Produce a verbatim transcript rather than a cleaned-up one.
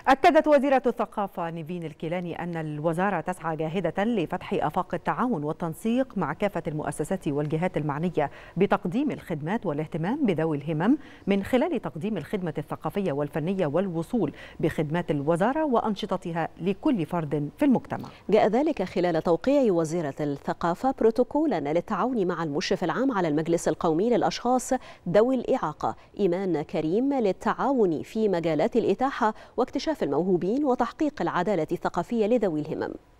أكدت وزيرة الثقافة نيفين الكيلاني أن الوزارة تسعى جاهدة لفتح آفاق التعاون والتنسيق مع كافة المؤسسات والجهات المعنية بتقديم الخدمات والاهتمام بذوي الهمم من خلال تقديم الخدمة الثقافية والفنية والوصول بخدمات الوزارة وأنشطتها لكل فرد في المجتمع. جاء ذلك خلال توقيع وزيرة الثقافة بروتوكولا للتعاون مع المشرف العام على المجلس القومي للأشخاص ذوي الإعاقة إيمان كريم للتعاون في مجالات الإتاحة واكتشاف الموهوبين وتحقيق العدالة الثقافية لذوي الهمم.